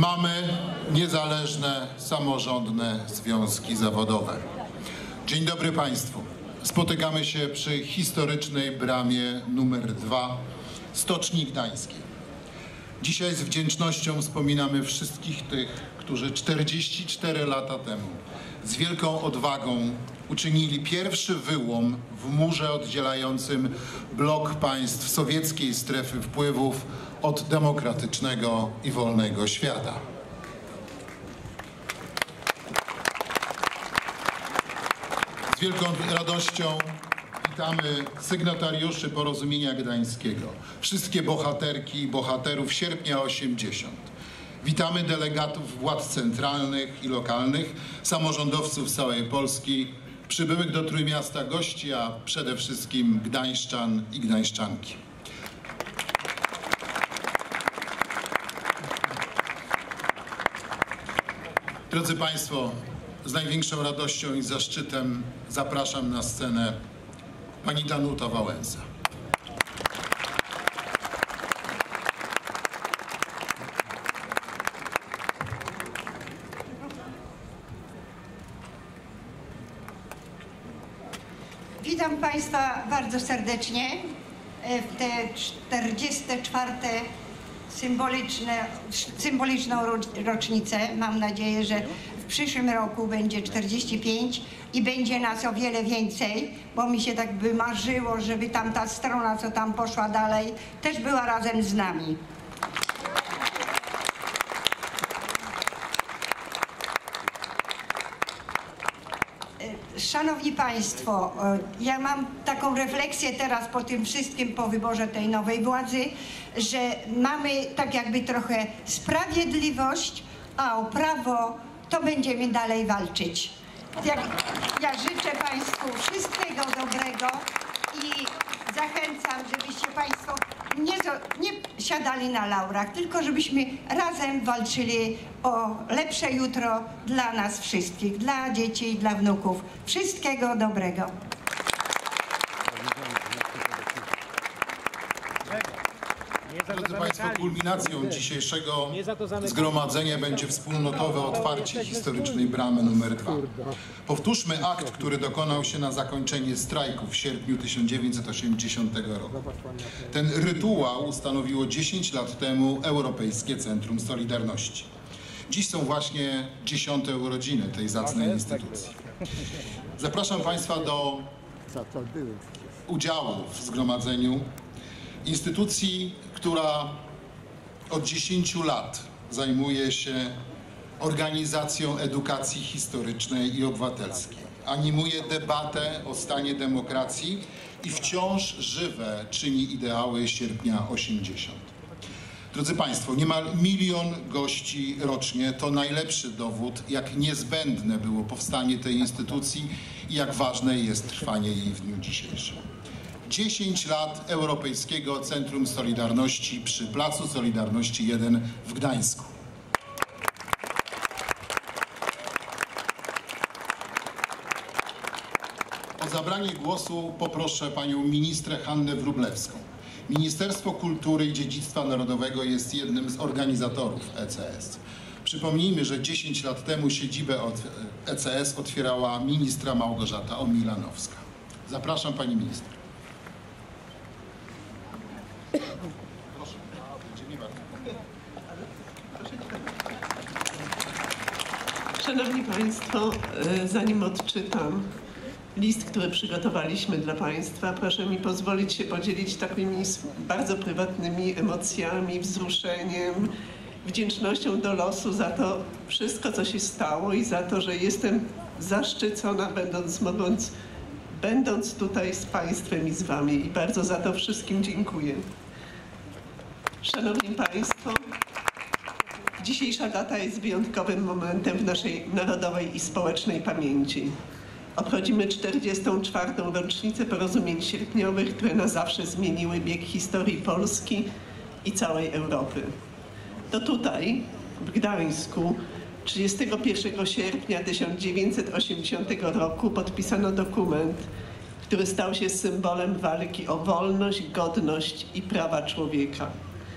Mamy niezależne, samorządne związki zawodowe. Dzień dobry Państwu. Spotykamy się przy historycznej bramie numer 2 Stoczni Gdańskiej. Dzisiaj z wdzięcznością wspominamy wszystkich tych, którzy 44 lata temu z wielką odwagą uczynili pierwszy wyłom w murze oddzielającym blok państw sowieckiej strefy wpływów od demokratycznego i wolnego świata. Z wielką radością witamy sygnatariuszy Porozumienia Gdańskiego, wszystkie bohaterki i bohaterów Sierpnia 80. Witamy delegatów władz centralnych i lokalnych, samorządowców z całej Polski, przybyłych do Trójmiasta gości, a przede wszystkim gdańszczan i gdańszczanki. Drodzy Państwo, z największą radością i zaszczytem zapraszam na scenę pani Danuta Wałęsa. Witam Państwa bardzo serdecznie w te 44. symboliczną rocznicę. Mam nadzieję, że w przyszłym roku będzie 45 i będzie nas o wiele więcej, bo mi się tak by marzyło, żeby tamta strona, co tam poszła dalej, też była razem z nami. Szanowni Państwo, ja mam taką refleksję teraz po tym wszystkim, po wyborze tej nowej władzy, że mamy tak jakby trochę sprawiedliwość, a o prawo to będziemy dalej walczyć. Ja życzę Państwu wszystkiego dobrego i zachęcam, żebyście Państwo nie siadali na laurach, tylko żebyśmy razem walczyli o lepsze jutro dla nas wszystkich, dla dzieci i dla wnuków. Wszystkiego dobrego. Drodzy Państwo, kulminacją dzisiejszego zgromadzenia będzie wspólnotowe otwarcie historycznej bramy numer 2. Powtórzmy akt, który dokonał się na zakończenie strajku w sierpniu 1980 roku. Ten rytuał ustanowiło 10 lat temu Europejskie Centrum Solidarności. Dziś są właśnie 10. urodziny tej zacnej instytucji. Zapraszam Państwa do udziału w zgromadzeniu instytucji, która od 10 lat zajmuje się organizacją edukacji historycznej i obywatelskiej. Animuje debatę o stanie demokracji i wciąż żywe czyni ideały sierpnia 80. Drodzy Państwo, niemal 1 milion gości rocznie to najlepszy dowód, jak niezbędne było powstanie tej instytucji i jak ważne jest trwanie jej w dniu dzisiejszym. 10 lat Europejskiego Centrum Solidarności przy Placu Solidarności 1 w Gdańsku. O zabranie głosu poproszę panią ministrę Hannę Wróblewską. Ministerstwo Kultury i Dziedzictwa Narodowego jest jednym z organizatorów ECS. Przypomnijmy, że 10 lat temu siedzibę ECS otwierała ministra Małgorzata Omilanowska. Zapraszam pani minister. Szanowni Państwo, zanim odczytam list, który przygotowaliśmy dla Państwa, proszę mi pozwolić się podzielić takimi bardzo prywatnymi emocjami, wzruszeniem, wdzięcznością do losu za to wszystko, co się stało i za to, że jestem zaszczycona, będąc tutaj z Państwem i z Wami. I bardzo za to wszystkim dziękuję. Szanowni Państwo, dzisiejsza data jest wyjątkowym momentem w naszej narodowej i społecznej pamięci. Obchodzimy 44. rocznicę porozumień sierpniowych, które na zawsze zmieniły bieg historii Polski i całej Europy. To tutaj, w Gdańsku, 31 sierpnia 1980 roku podpisano dokument, który stał się symbolem walki o wolność, godność i prawa człowieka.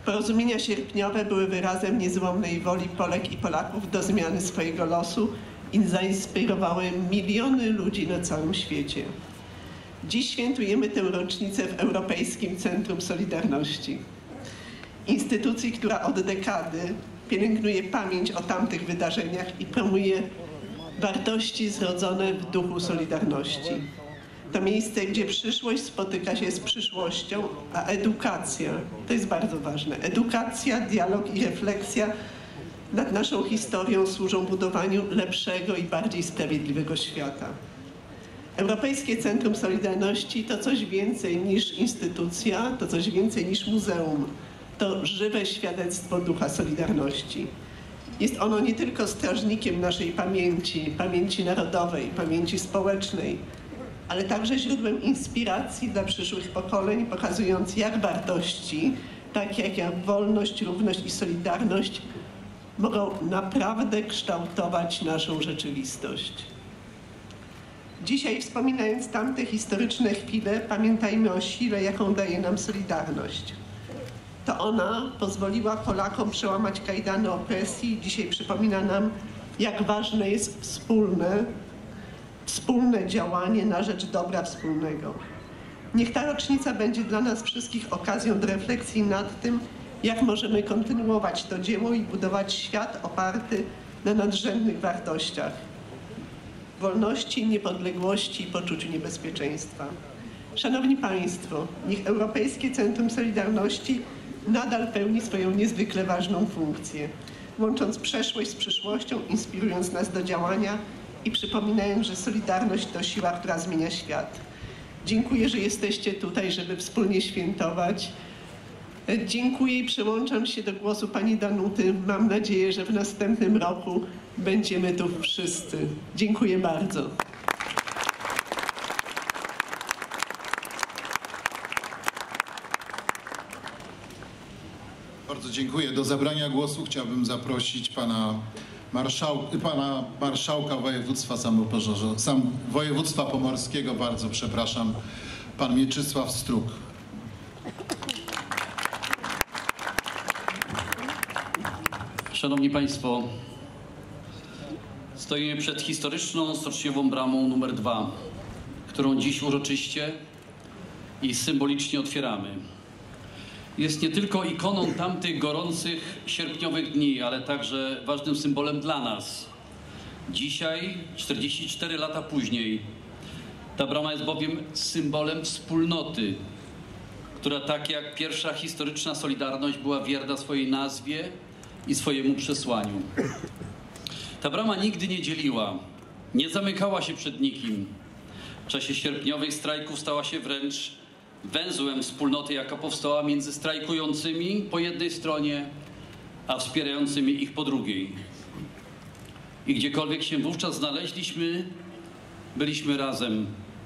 Porozumienia sierpniowe były wyrazem niezłomnej woli Polek i Polaków do zmiany swojego losu i zainspirowały miliony ludzi na całym świecie. Dziś świętujemy tę rocznicę w Europejskim Centrum Solidarności, instytucji, która od dekady pielęgnuje pamięć o tamtych wydarzeniach i promuje wartości zrodzone w duchu Solidarności. To miejsce, gdzie przyszłość spotyka się z przyszłością, a edukacja, to jest bardzo ważne, edukacja, dialog i refleksja nad naszą historią służą budowaniu lepszego i bardziej sprawiedliwego świata. Europejskie Centrum Solidarności to coś więcej niż instytucja, to coś więcej niż muzeum. To żywe świadectwo ducha Solidarności. Jest ono nie tylko strażnikiem naszej pamięci, pamięci narodowej, pamięci społecznej, ale także źródłem inspiracji dla przyszłych pokoleń, pokazując jak wartości, takie jak wolność, równość i solidarność, mogą naprawdę kształtować naszą rzeczywistość. Dzisiaj, wspominając tamte historyczne chwile, pamiętajmy o sile, jaką daje nam Solidarność. To ona pozwoliła Polakom przełamać kajdany opresji i dzisiaj przypomina nam, jak ważne jest wspólne działanie na rzecz dobra wspólnego. Niech ta rocznica będzie dla nas wszystkich okazją do refleksji nad tym, jak możemy kontynuować to dzieło i budować świat oparty na nadrzędnych wartościach: wolności, niepodległości i poczuciu niebezpieczeństwa. Szanowni Państwo, niech Europejskie Centrum Solidarności nadal pełni swoją niezwykle ważną funkcję, łącząc przeszłość z przyszłością, inspirując nas do działania i przypominając, że solidarność to siła, która zmienia świat. Dziękuję, że jesteście tutaj, żeby wspólnie świętować. Dziękuję i przyłączam się do głosu pani Danuty. Mam nadzieję, że w następnym roku będziemy tu wszyscy. Dziękuję bardzo. Bardzo dziękuję. Do zabrania głosu chciałbym zaprosić pana marszałka województwa pomorskiego, bardzo przepraszam, pan Mieczysław Struk. Szanowni Państwo, stoimy przed historyczną stoczniową bramą numer 2, którą dziś uroczyście i symbolicznie otwieramy. Jest nie tylko ikoną tamtych gorących sierpniowych dni, ale także ważnym symbolem dla nas. Dzisiaj, 44 lata później, ta brama jest bowiem symbolem wspólnoty, która tak jak pierwsza historyczna Solidarność była wierna swojej nazwie i swojemu przesłaniu. Ta brama nigdy nie dzieliła, nie zamykała się przed nikim. W czasie sierpniowych strajków stała się wręcz węzłem wspólnoty, jaka powstała między strajkującymi po jednej stronie, a wspierającymi ich po drugiej. I gdziekolwiek się wówczas znaleźliśmy, byliśmy razem.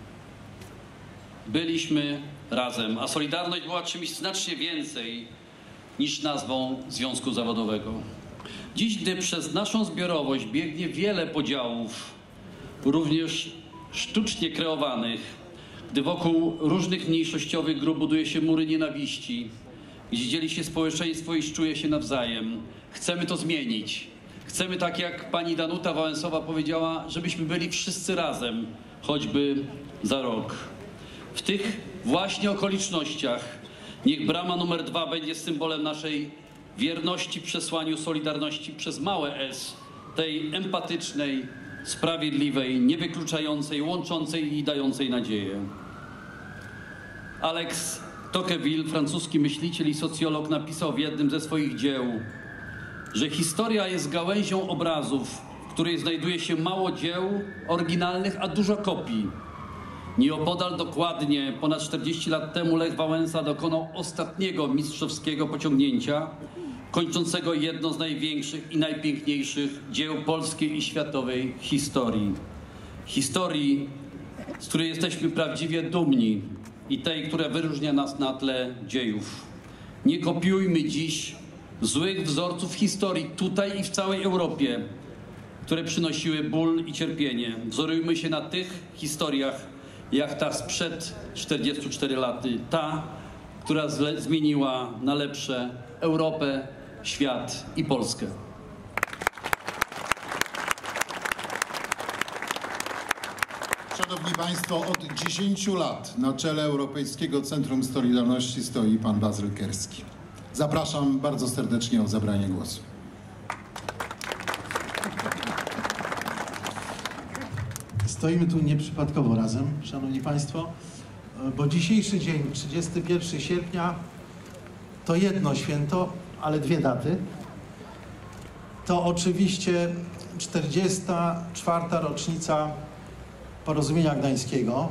Byliśmy razem, a Solidarność była czymś znacznie więcej niż nazwą związku zawodowego. Dziś, gdy przez naszą zbiorowość biegnie wiele podziałów, również sztucznie kreowanych, gdy wokół różnych mniejszościowych grup buduje się mury nienawiści, gdzie dzieli się społeczeństwo i szczuje się nawzajem, chcemy to zmienić. Chcemy, tak jak pani Danuta Wałęsowa powiedziała, żebyśmy byli wszyscy razem, choćby za rok. W tych właśnie okolicznościach niech brama numer 2 będzie symbolem naszej wierności przesłaniu Solidarności przez małe S, tej empatycznej, sprawiedliwej, niewykluczającej, łączącej i dającej nadzieję. Alex Tocqueville, francuski myśliciel i socjolog, napisał w jednym ze swoich dzieł, że historia jest gałęzią obrazów, w której znajduje się mało dzieł oryginalnych, a dużo kopii. Nieopodal dokładnie ponad 40 lat temu Lech Wałęsa dokonał ostatniego mistrzowskiego pociągnięcia, kończącego jedno z największych i najpiękniejszych dzieł polskiej i światowej historii. Historii, z której jesteśmy prawdziwie dumni i tej, która wyróżnia nas na tle dziejów. Nie kopiujmy dziś złych wzorców historii tutaj i w całej Europie, które przynosiły ból i cierpienie. Wzorujmy się na tych historiach, jak ta sprzed 44 laty, ta, która zmieniła na lepsze Europę, świat i Polskę. Szanowni Państwo, od 10 lat na czele Europejskiego Centrum Solidarności stoi pan Bazyl Kerski. Zapraszam bardzo serdecznie o zabranie głosu. Stoimy tu nieprzypadkowo razem, Szanowni Państwo, bo dzisiejszy dzień, 31 sierpnia, to jedno święto, ale dwie daty. To oczywiście 44. rocznica Porozumienia Gdańskiego.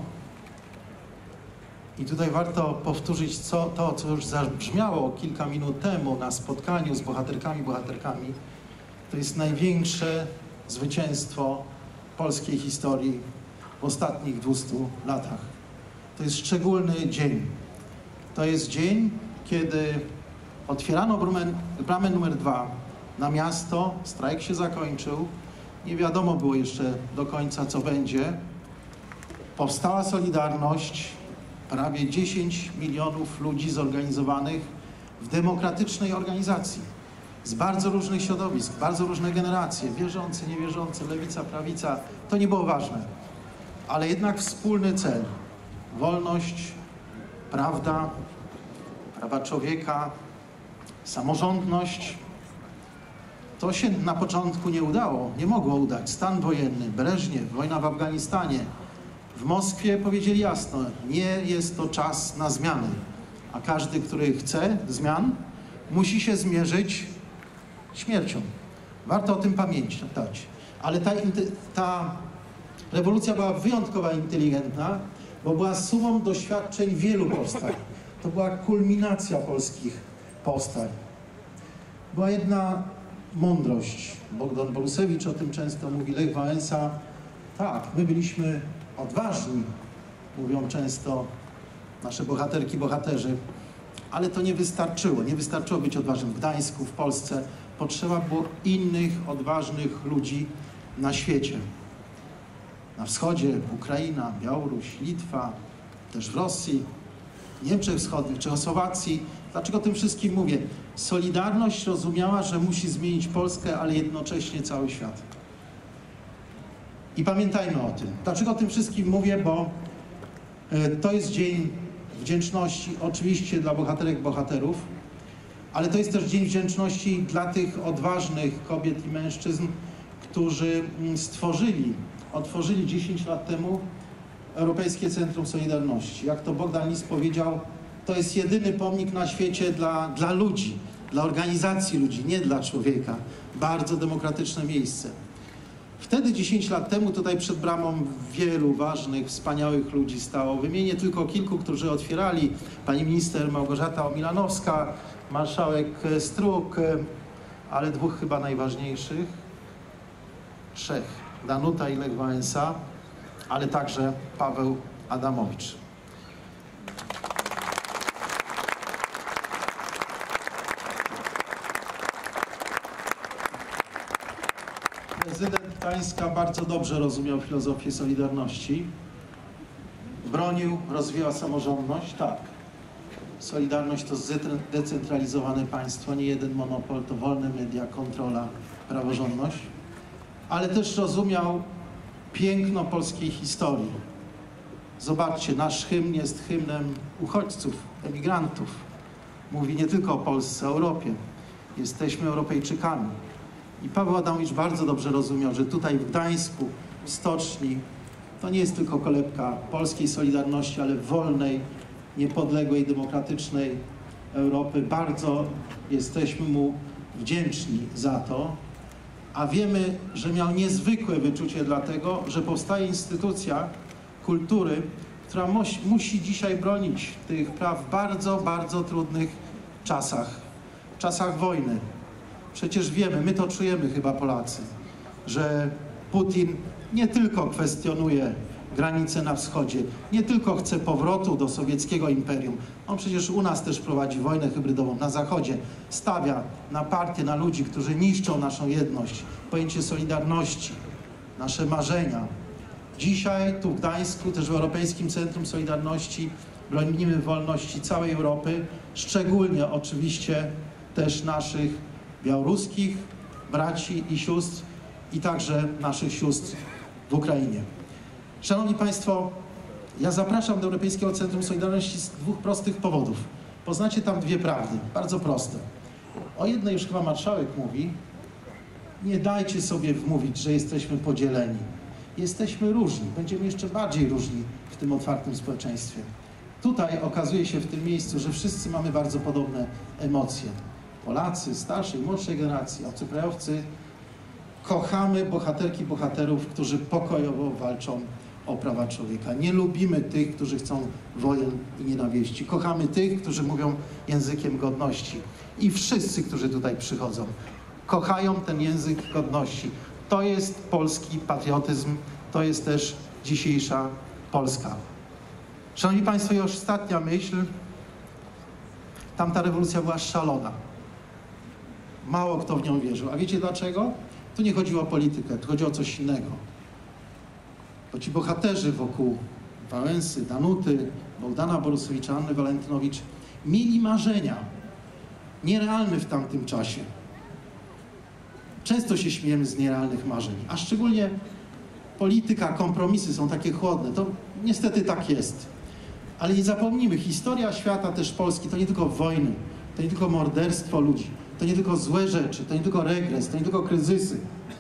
I tutaj warto powtórzyć to, co już zabrzmiało kilka minut temu na spotkaniu z bohaterkami. To jest największe zwycięstwo polskiej historii w ostatnich 200 latach. To jest szczególny dzień. To jest dzień, kiedy otwierano bramę numer 2 na miasto, strajk się zakończył, nie wiadomo było jeszcze do końca, co będzie. Powstała Solidarność, prawie 10 milionów ludzi zorganizowanych w demokratycznej organizacji, z bardzo różnych środowisk, bardzo różne generacje, wierzący, niewierzący, lewica, prawica, to nie było ważne. Ale jednak wspólny cel, wolność, prawda, prawa człowieka, samorządność. To się na początku nie udało, nie mogło udać. Stan wojenny, Breżniew, wojna w Afganistanie. W Moskwie powiedzieli jasno, nie jest to czas na zmiany, a każdy, który chce zmian, musi się zmierzyć śmiercią. Warto o tym pamiętać. Ale ta rewolucja była wyjątkowo inteligentna, bo była sumą doświadczeń wielu powstań. To była kulminacja polskich powstań. Była jedna mądrość. Bogdan Borusewicz o tym często mówi, Lech Wałęsa. Tak, my byliśmy odważni, mówią często nasze bohaterki, bohaterzy, ale to nie wystarczyło. Nie wystarczyło być odważnym w Gdańsku, w Polsce. Potrzeba było innych, odważnych ludzi na świecie. Na wschodzie Ukraina, Białoruś, Litwa, też w Rosji, Niemczech Wschodnich, Czechosłowacji. Dlaczego o tym wszystkim mówię? Solidarność rozumiała, że musi zmienić Polskę, ale jednocześnie cały świat. I pamiętajmy o tym. Dlaczego o tym wszystkim mówię? Bo to jest dzień wdzięczności oczywiście dla bohaterek, bohaterów, ale to jest też dzień wdzięczności dla tych odważnych kobiet i mężczyzn, którzy otworzyli 10 lat temu Europejskie Centrum Solidarności. Jak to Bogdan Lis powiedział, to jest jedyny pomnik na świecie dla ludzi, dla organizacji ludzi, nie dla człowieka. Bardzo demokratyczne miejsce. Wtedy 10 lat temu tutaj przed bramą wielu ważnych, wspaniałych ludzi stało. Wymienię tylko kilku, którzy otwierali. Pani minister Małgorzata Omilanowska, marszałek Struk, ale dwóch chyba najważniejszych. 3. Danuta i Lech Wałęsa, ale także Paweł Adamowicz. Prezydent Gdańska bardzo dobrze rozumiał filozofię Solidarności. Bronił, rozwijał samorządność. Tak. Solidarność to zdecentralizowane państwo, nie jeden monopol, to wolne media, kontrola, praworządność. Ale też rozumiał piękno polskiej historii. Zobaczcie, nasz hymn jest hymnem uchodźców, emigrantów. Mówi nie tylko o Polsce, o Europie. Jesteśmy Europejczykami. I Paweł Adamowicz bardzo dobrze rozumiał, że tutaj w Gdańsku, w stoczni, to nie jest tylko kolebka polskiej Solidarności, ale wolnej, niepodległej, demokratycznej Europy. Bardzo jesteśmy mu wdzięczni za to. A wiemy, że miał niezwykłe wyczucie dlatego, że powstaje instytucja kultury, która musi dzisiaj bronić tych praw w bardzo, bardzo trudnych czasach wojny. Przecież wiemy, my to czujemy chyba Polacy, że Putin nie tylko kwestionuje granice na wschodzie, nie tylko chce powrotu do sowieckiego imperium, on przecież u nas też prowadzi wojnę hybrydową na zachodzie, stawia na partie, na ludzi, którzy niszczą naszą jedność, pojęcie solidarności, nasze marzenia. Dzisiaj tu w Gdańsku, też w Europejskim Centrum Solidarności, bronimy wolności całej Europy, szczególnie oczywiście też naszych białoruskich braci i sióstr i także naszych sióstr w Ukrainie. Szanowni Państwo, ja zapraszam do Europejskiego Centrum Solidarności z dwóch prostych powodów. Poznacie tam dwie prawdy, bardzo proste. O jednej już chyba marszałek mówi, nie dajcie sobie wmówić, że jesteśmy podzieleni. Jesteśmy różni, będziemy jeszcze bardziej różni w tym otwartym społeczeństwie. Tutaj okazuje się w tym miejscu, że wszyscy mamy bardzo podobne emocje. Polacy, starszej, młodszej generacji, obcokrajowcy. Kochamy bohaterki, bohaterów, którzy pokojowo walczą o prawa człowieka. Nie lubimy tych, którzy chcą wojen i nienawiści. Kochamy tych, którzy mówią językiem godności. I wszyscy, którzy tutaj przychodzą, kochają ten język godności. To jest polski patriotyzm, to jest też dzisiejsza Polska. Szanowni Państwo, już ostatnia myśl. Tamta rewolucja była szalona. Mało kto w nią wierzył. A wiecie dlaczego? Tu nie chodziło o politykę, tu chodziło o coś innego. Bo ci bohaterzy wokół Wałęsy, Danuty, Bogdana Borusewicza, Anny Walentynowicz mieli marzenia nierealne w tamtym czasie. Często się śmiejemy z nierealnych marzeń, a szczególnie polityka, kompromisy są takie chłodne. To niestety tak jest. Ale nie zapomnijmy, historia świata, też Polski, to nie tylko wojny, to nie tylko morderstwo ludzi, to nie tylko złe rzeczy, to nie tylko regres, to nie tylko kryzysy.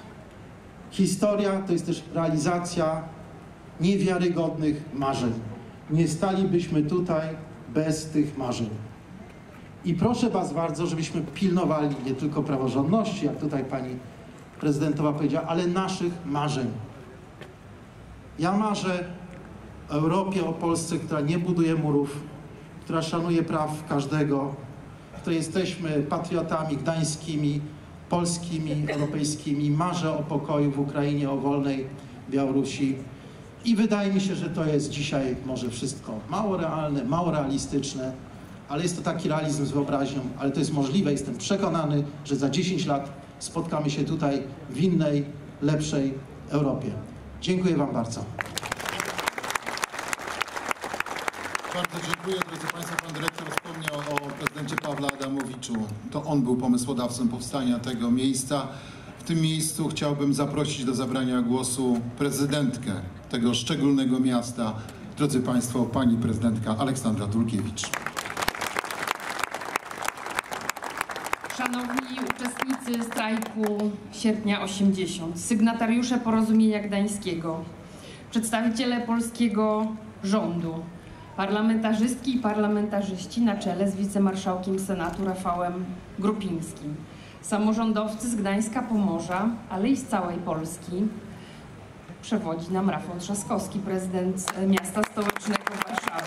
Historia to jest też realizacja niewiarygodnych marzeń. Nie stalibyśmy tutaj bez tych marzeń. I proszę Was bardzo, żebyśmy pilnowali nie tylko praworządności, jak tutaj pani prezydentowa powiedziała, ale naszych marzeń. Ja marzę o Europie, o Polsce, która nie buduje murów, która szanuje praw każdego, w której jesteśmy patriotami gdańskimi, polskimi, europejskimi. Marzę o pokoju w Ukrainie, o wolnej Białorusi. I wydaje mi się, że to jest dzisiaj może wszystko mało realne, mało realistyczne, ale jest to taki realizm z wyobraźnią, ale to jest możliwe. Jestem przekonany, że za 10 lat spotkamy się tutaj w innej, lepszej Europie. Dziękuję Wam bardzo. Bardzo dziękuję, drodzy Państwo. Pan dyrektor wspomniał o prezydencie Pawle Adamowiczu. To on był pomysłodawcą powstania tego miejsca. W tym miejscu chciałbym zaprosić do zabrania głosu prezydentkę tego szczególnego miasta. Drodzy Państwo, pani prezydentka Aleksandra Dulkiewicz. Szanowni uczestnicy strajku sierpnia 80, sygnatariusze Porozumienia Gdańskiego, przedstawiciele polskiego rządu, parlamentarzystki i parlamentarzyści na czele z wicemarszałkiem Senatu Rafałem Grupińskim, samorządowcy z Gdańska, Pomorza, ale i z całej Polski. Przewodzi nam Rafał Trzaskowski, prezydent miasta stołecznego Warszawy.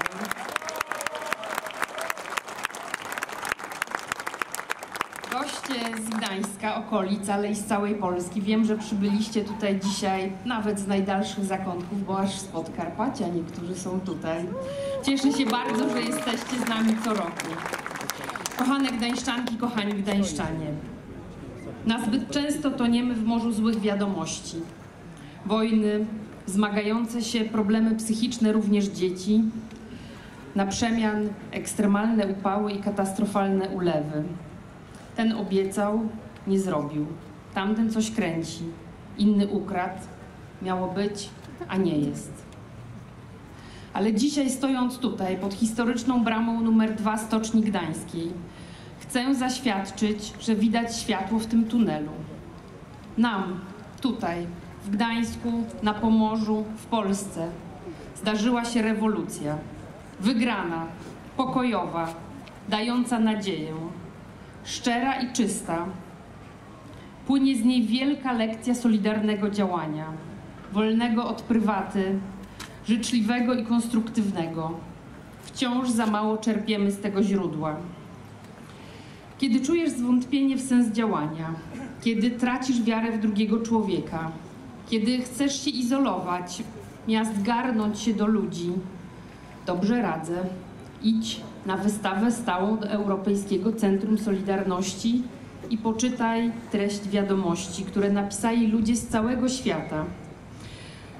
Goście z Gdańska, okolic, ale i z całej Polski. Wiem, że przybyliście tutaj dzisiaj nawet z najdalszych zakątków, bo aż z Podkarpacia niektórzy są tutaj. Cieszę się bardzo, że jesteście z nami co roku. Kochane gdańszczanki, kochani gdańszczanie, nazbyt często toniemy w morzu złych wiadomości. Wojny, zmagające się problemy psychiczne również dzieci, na przemian ekstremalne upały i katastrofalne ulewy. Ten obiecał, nie zrobił. Tamten coś kręci, inny ukradł. Miało być, a nie jest. Ale dzisiaj, stojąc tutaj pod historyczną bramą numer 2 Stoczni Gdańskiej, chcę zaświadczyć, że widać światło w tym tunelu. Nam, tutaj, w Gdańsku, na Pomorzu, w Polsce, zdarzyła się rewolucja. Wygrana, pokojowa, dająca nadzieję. Szczera i czysta. Płynie z niej wielka lekcja solidarnego działania, wolnego od prywaty, życzliwego i konstruktywnego. Wciąż za mało czerpiemy z tego źródła. Kiedy czujesz zwątpienie w sens działania, kiedy tracisz wiarę w drugiego człowieka, kiedy chcesz się izolować, miast garnąć się do ludzi, dobrze radzę. Idź na wystawę stałą do Europejskiego Centrum Solidarności i poczytaj treść wiadomości, które napisali ludzie z całego świata.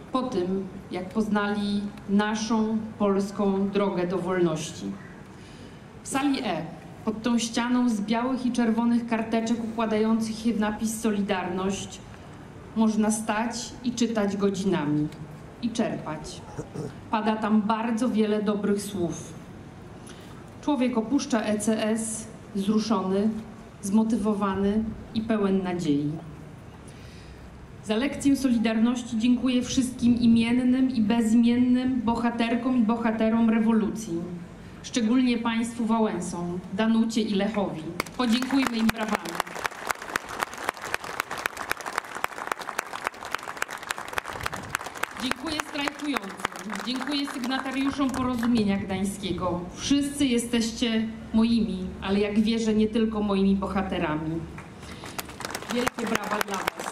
po tym, jak poznali naszą polską drogę do wolności. W sali E, pod tą ścianą z białych i czerwonych karteczek układających się w napis Solidarność, można stać i czytać godzinami i czerpać. Pada tam bardzo wiele dobrych słów. Człowiek opuszcza ECS wzruszony, zmotywowany i pełen nadziei. Za lekcję Solidarności dziękuję wszystkim imiennym i bezimiennym bohaterkom i bohaterom rewolucji. Szczególnie Państwu Wałęsom, Danucie i Lechowi. Podziękujmy im brawami. Dziękuję strajkującym, dziękuję sygnatariuszom Porozumienia Gdańskiego. Wszyscy jesteście moimi, ale jak wierzę, nie tylko moimi bohaterami. Wielkie brawa dla Was.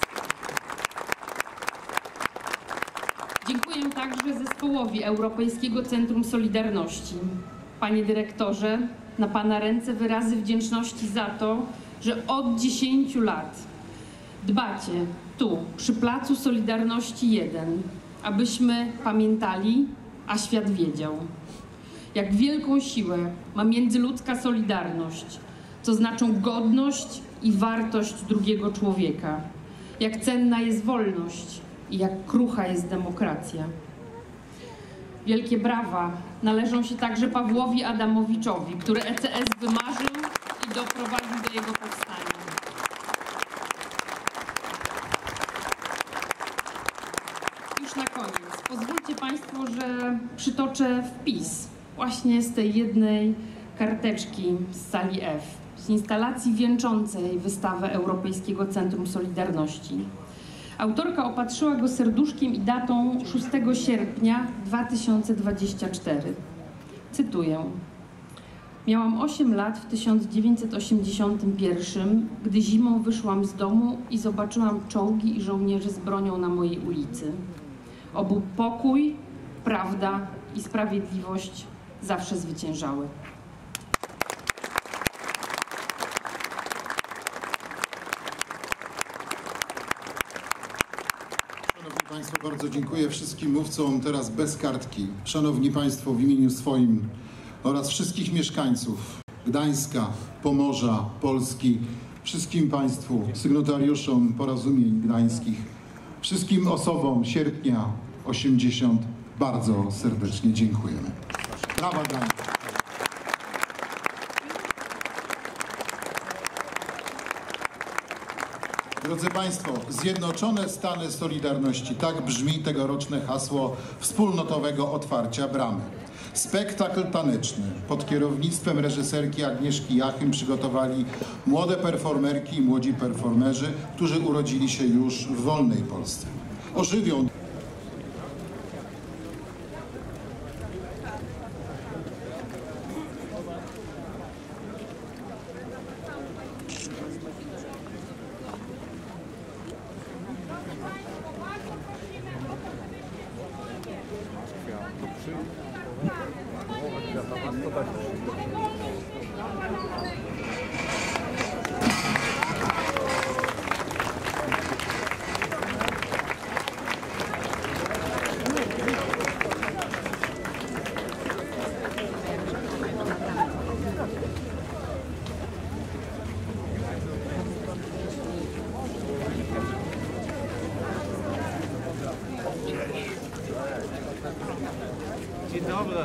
Dziękuję także zespołowi Europejskiego Centrum Solidarności. Panie dyrektorze, na Pana ręce wyrazy wdzięczności za to, że od 10 lat dbacie tu, przy Placu Solidarności 1, abyśmy pamiętali, a świat wiedział, jak wielką siłę ma międzyludzka solidarność, co znaczą godność i wartość drugiego człowieka, jak cenna jest wolność i jak krucha jest demokracja. Wielkie brawa należą się także Pawłowi Adamowiczowi, który ECS wymarzył i doprowadził do jego powstania. Już na koniec. Pozwólcie Państwo, że przytoczę wpis właśnie z tej jednej karteczki z sali F, z instalacji wieńczącej wystawę Europejskiego Centrum Solidarności. Autorka opatrzyła go serduszkiem i datą 6 sierpnia 2024. Cytuję. Miałam 8 lat w 1981, gdy zimą wyszłam z domu i zobaczyłam czołgi i żołnierzy z bronią na mojej ulicy. Obu pokój, prawda i sprawiedliwość zawsze zwyciężały. Szanowni Państwo, bardzo dziękuję wszystkim mówcom, teraz bez kartki. Szanowni Państwo, w imieniu swoim oraz wszystkich mieszkańców Gdańska, Pomorza, Polski, wszystkim Państwu, sygnatariuszom Porozumień Gdańskich, wszystkim osobom sierpnia 80 bardzo serdecznie dziękujemy. Brawa Gdańska. Drodzy Państwo, Zjednoczone Stany Solidarności, tak brzmi tegoroczne hasło wspólnotowego otwarcia bramy. Spektakl taneczny pod kierownictwem reżyserki Agnieszki Jachym przygotowali młode performerki i młodzi performerzy, którzy urodzili się już w wolnej Polsce. Ożywią Dzień dobry.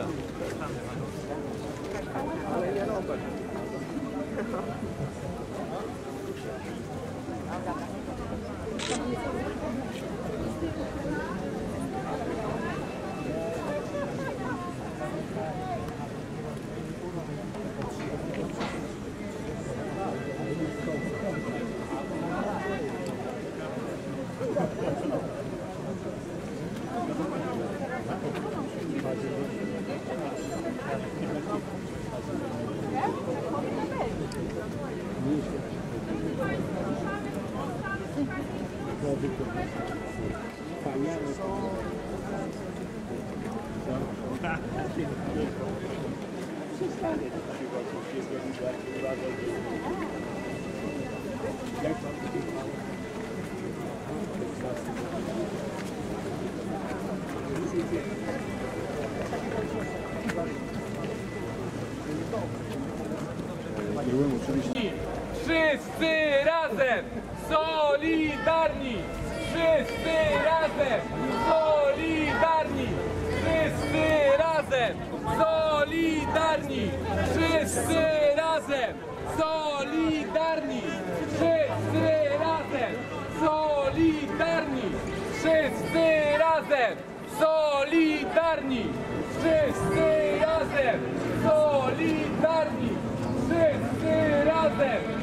Wszyscy razem, solidarni! Wszyscy razem, solidarni! Wszyscy razem, solidarni! Wszyscy razem, solidarni! Wszyscy razem, solidarni! Wszyscy razem, solidarni! Wszyscy razem, solidarni! Wszyscy razem!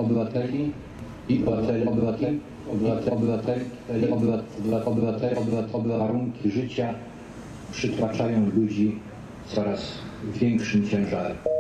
obywateli i warunki życia przytłaczają ludzi coraz większym ciężarem.